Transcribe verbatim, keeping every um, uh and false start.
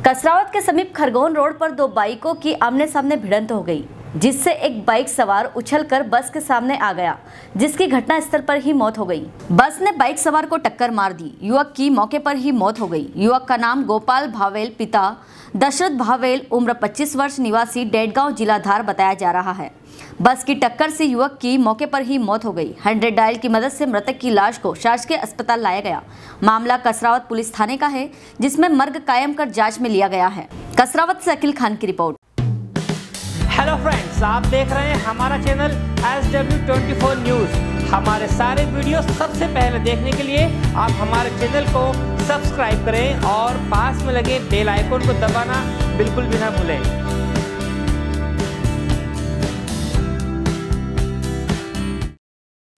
कसरावत के समीप खरगोन रोड पर दो बाइकों की आमने सामने भिड़ंत हो गई, जिससे एक बाइक सवार उछलकर बस के सामने आ गया, जिसकी घटना स्थल पर ही मौत हो गई। बस ने बाइक सवार को टक्कर मार दी। युवक की मौके पर ही मौत हो गई। युवक का नाम गोपाल भावेल, पिता दशरथ भावेल, उम्र पच्चीस वर्ष, निवासी डेडगांव, जिला धार बताया जा रहा है। बस की टक्कर से युवक की मौके पर ही मौत हो गई। हंड्रेड डायल की मदद से मृतक की लाश को शासकीय अस्पताल लाया गया। मामला कसरावत पुलिस थाने का है, जिसमें मर्ग कायम कर जांच में लिया गया है। कसरावत से अखिल खान की रिपोर्ट। हेलो फ्रेंड्स, आप देख रहे हैं हमारा channel S W twenty four news. हमारे सारे वीडियो सबसे पहले देखने के लिए आप हमारे चैनल को सब्सक्राइब करें और पास में लगे बेल आइकन को दबाना बिल्कुल भी ना भूलें।